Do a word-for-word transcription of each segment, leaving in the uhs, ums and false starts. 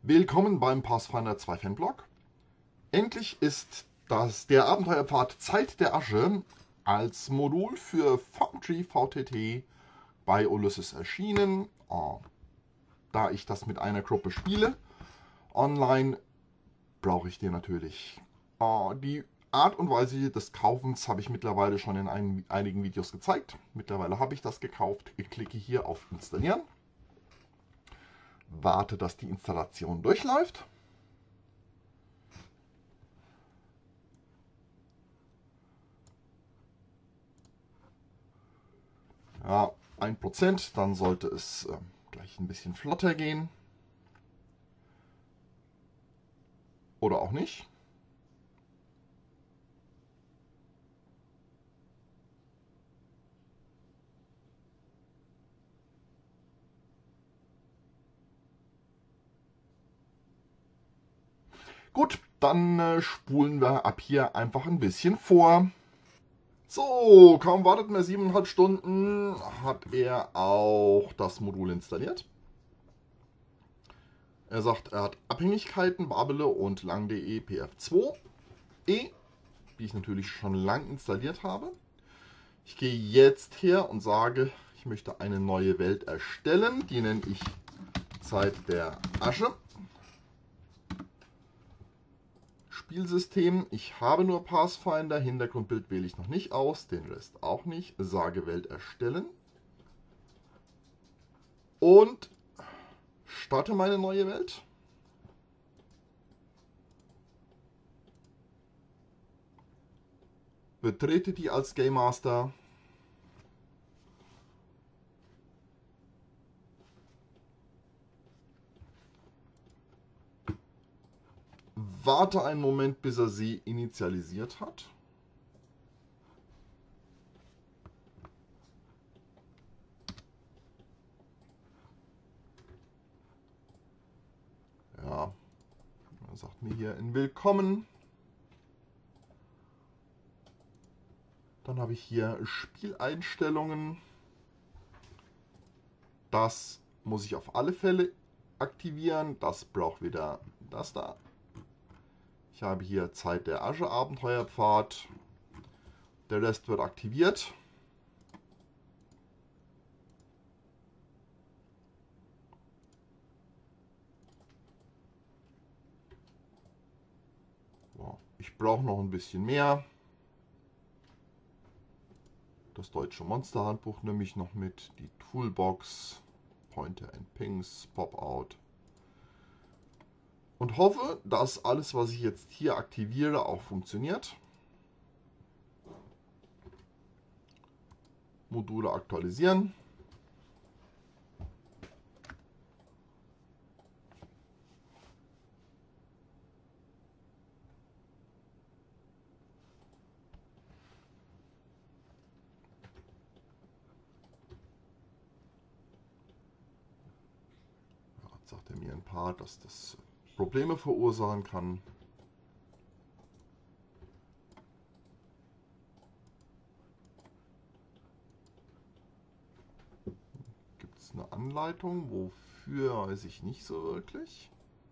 Willkommen beim Pathfinder zwei Fanblog. Endlich ist das, der Abenteuerpfad Zeit der Asche als Modul für Foundry V T T bei Ulysses erschienen. Oh, da ich das mit einer Gruppe spiele, online, brauche ich den natürlich. Oh, die Art und Weise des Kaufens habe ich mittlerweile schon in ein, einigen Videos gezeigt. Mittlerweile habe ich das gekauft. Ich klicke hier auf Installieren. Warte, dass die Installation durchläuft. Ja, ein Prozent, dann sollte es äh, gleich ein bisschen flotter gehen. Oder auch nicht. Gut, dann äh, spulen wir ab hier einfach ein bisschen vor. So, kaum wartet mehr siebeneinhalb Stunden, hat er auch das Modul installiert. Er sagt, er hat Abhängigkeiten, Babele und lang.de P F zwei E, die ich natürlich schon lang installiert habe. Ich gehe jetzt her und sage, ich möchte eine neue Welt erstellen. Die nenne ich Zeit der Asche. Spielsystem, ich habe nur Pathfinder, Hintergrundbild wähle ich noch nicht aus, den Rest auch nicht. Sage Welt erstellen. Und starte meine neue Welt. Betrete die als Game Master. Warte einen Moment, bis er sie initialisiert hat. Ja, er sagt mir hier in Willkommen. Dann habe ich hier Spieleinstellungen. Das muss ich auf alle Fälle aktivieren. Das braucht wieder das da. Ich habe hier Zeit der Asche Abenteuerpfad. Der Rest wird aktiviert. So, ich brauche noch ein bisschen mehr. Das deutsche Monsterhandbuch nehme ich noch mit. Die Toolbox, Pointer and Pings, Pop-Out. Und hoffe, dass alles, was ich jetzt hier aktiviere, auch funktioniert. Module aktualisieren. Ja, jetzt sagt er mir ein paar, dass das Probleme verursachen kann. Gibt es eine Anleitung? Wofür, weiß ich nicht so wirklich.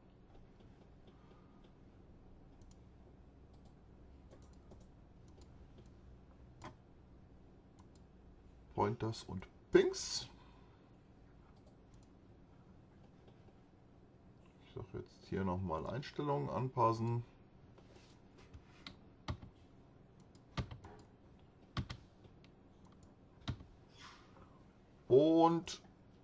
Pointers und Pings. Ich sage jetzt hier nochmal Einstellungen anpassen. Und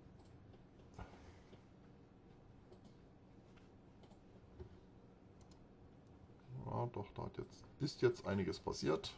ja, doch, da hat jetzt, ist jetzt einiges passiert.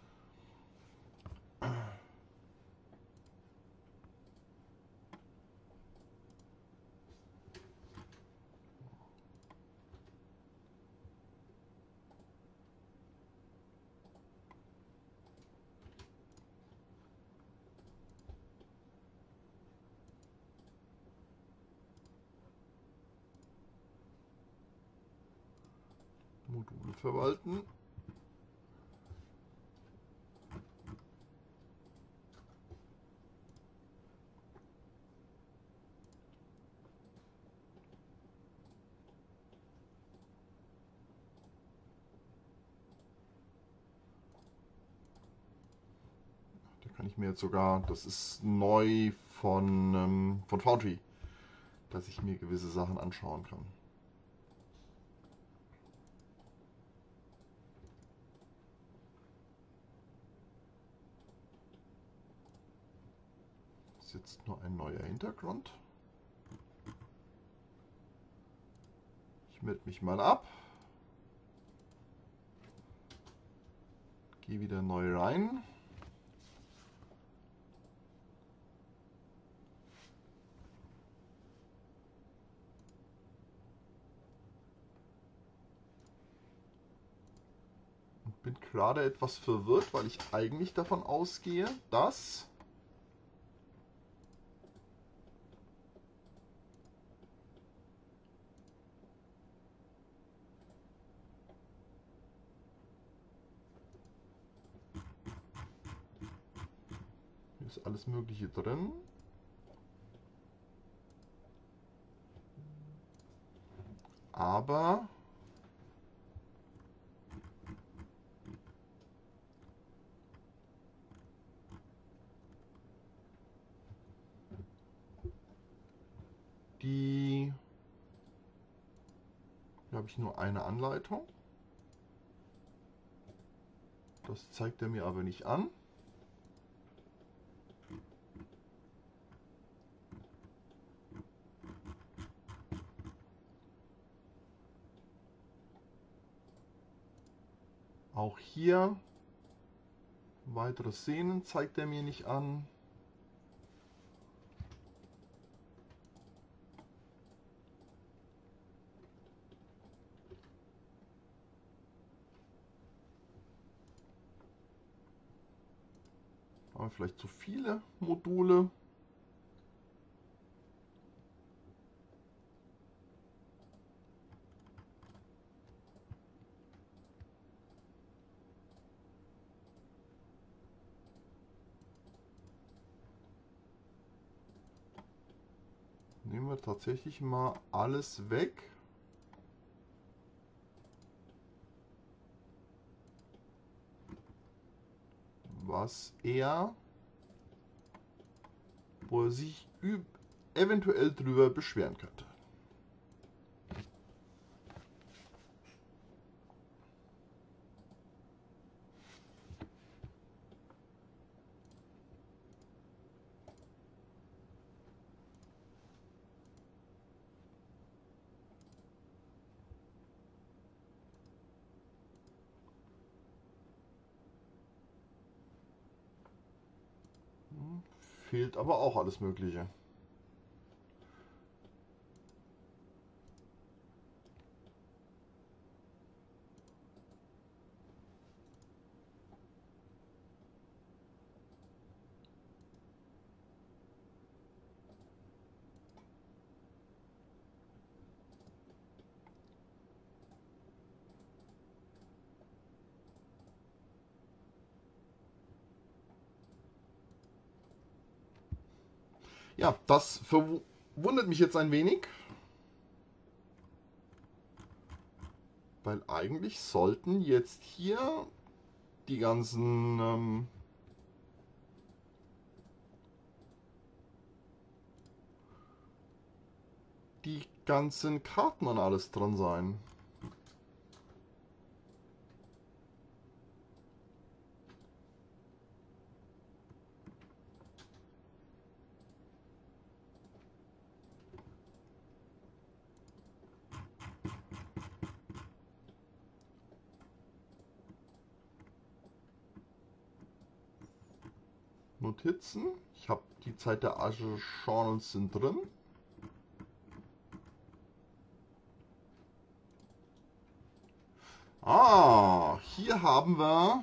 Module verwalten. kann ich mir jetzt sogar, das ist neu von, ähm, von Foundry, dass ich mir gewisse Sachen anschauen kann. Das ist jetzt nur ein neuer Hintergrund. Ich melde mich mal ab. Gehe wieder neu rein. Und bin gerade etwas verwirrt, weil ich eigentlich davon ausgehe, dass ist alles Mögliche drin. Aber die hier habe ich nur eine Anleitung. Das zeigt er mir aber nicht an. Auch hier weitere Szenen zeigt er mir nicht an. Aber vielleicht zu viele Module. Nehmen wir tatsächlich mal alles weg. Was er, wo er sich eventuell drüber beschweren könnte. Fehlt aber auch alles Mögliche. Ja, das verwundert mich jetzt ein wenig, weil eigentlich sollten jetzt hier die ganzen ähm, die ganzen Karten und alles drin sein. Notizen. Ich habe die Zeit der Asche Journals sind drin. Ah, hier haben wir.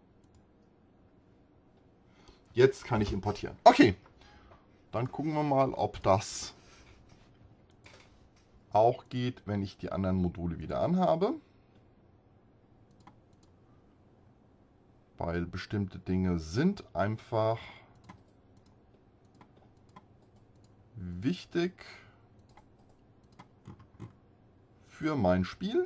Jetzt kann ich importieren. Okay, dann gucken wir mal, ob das auch geht, wenn ich die anderen Module wieder anhabe. Weil bestimmte Dinge sind einfach wichtig für mein Spiel.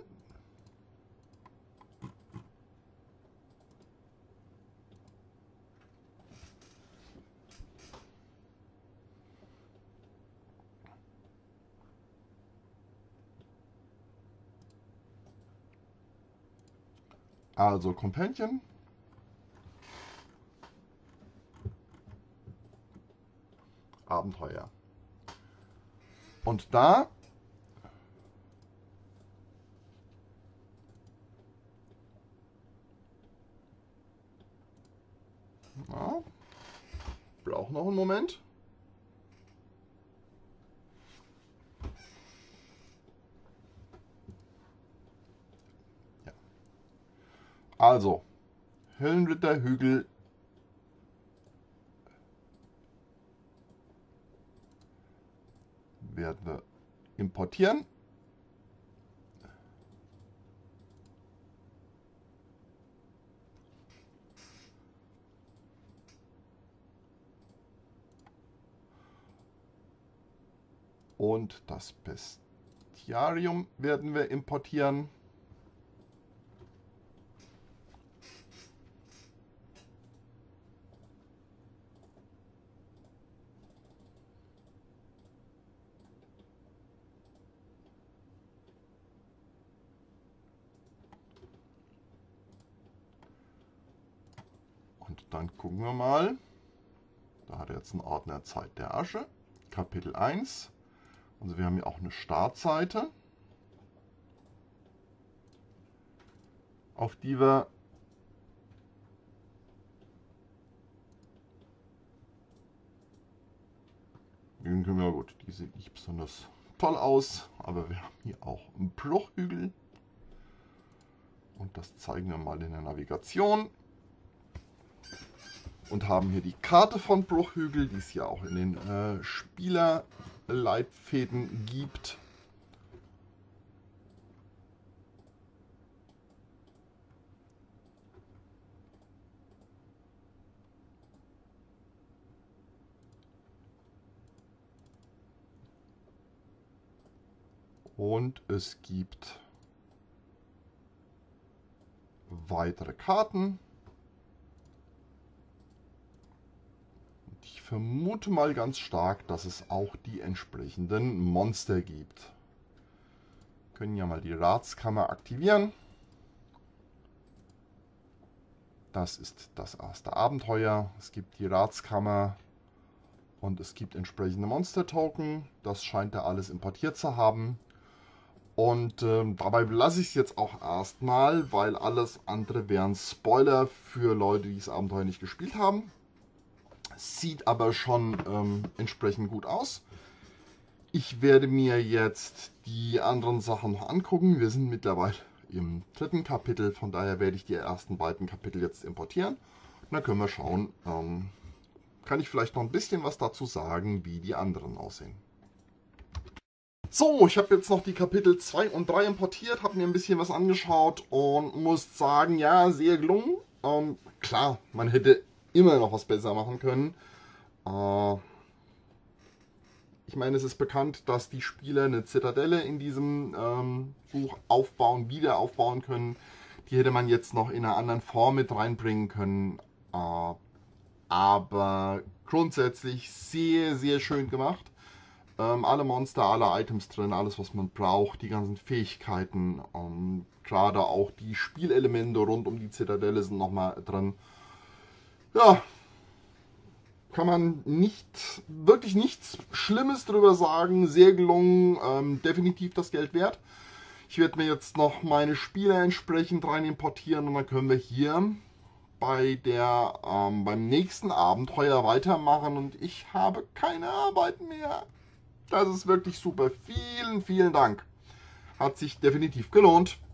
Also Companion. Abenteuer. Und da ja, braucht noch einen Moment. Ja. Also, Höllenritterhügel werden wir importieren. Und das Bestiarium werden wir importieren. Und dann gucken wir mal. Da hat er jetzt einen Ordner Zeit der Asche. Kapitel eins. Also wir haben hier auch eine Startseite, auf die wir den können wir gut, die sieht nicht besonders toll aus, aber wir haben hier auch einen Bruchhügel und das zeigen wir mal in der Navigation und haben hier die Karte von Bruchhügel, die es ja auch in den äh, Spielerleitfäden gibt. Und es gibt weitere Karten. Ich vermute mal ganz stark, dass es auch die entsprechenden Monster gibt. Wir können ja mal die Ratskammer aktivieren. Das ist das erste Abenteuer. Es gibt die Ratskammer und es gibt entsprechende Monster-Token. Das scheint er alles importiert zu haben. Und ähm, dabei lasse ich es jetzt auch erstmal, weil alles andere wären Spoiler für Leute, die das Abenteuer nicht gespielt haben. Sieht aber schon ähm, entsprechend gut aus. Ich werde mir jetzt die anderen Sachen noch angucken. Wir sind mittlerweile im dritten Kapitel, von daher werde ich die ersten beiden Kapitel jetzt importieren. Und dann können wir schauen, ähm, kann ich vielleicht noch ein bisschen was dazu sagen, wie die anderen aussehen. So, ich habe jetzt noch die Kapitel zwei und drei importiert, habe mir ein bisschen was angeschaut und muss sagen, ja, sehr gelungen. Ähm, klar, man hätte immer noch was besser machen können. Äh, ich meine, es ist bekannt, dass die Spieler eine Zitadelle in diesem ähm, Buch aufbauen, wieder aufbauen können. Die hätte man jetzt noch in einer anderen Form mit reinbringen können. Äh, aber grundsätzlich sehr, sehr schön gemacht. Ähm, alle Monster, alle Items drin, alles was man braucht, die ganzen Fähigkeiten, ähm, gerade auch die Spielelemente rund um die Zitadelle sind nochmal drin. Ja, kann man nicht, wirklich nichts Schlimmes drüber sagen, sehr gelungen, ähm, definitiv das Geld wert. Ich werde mir jetzt noch meine Spieler entsprechend rein importieren und dann können wir hier bei der, ähm, beim nächsten Abenteuer weitermachen und ich habe keine Arbeit mehr. Das ist wirklich super. Vielen, vielen Dank. Hat sich definitiv gelohnt.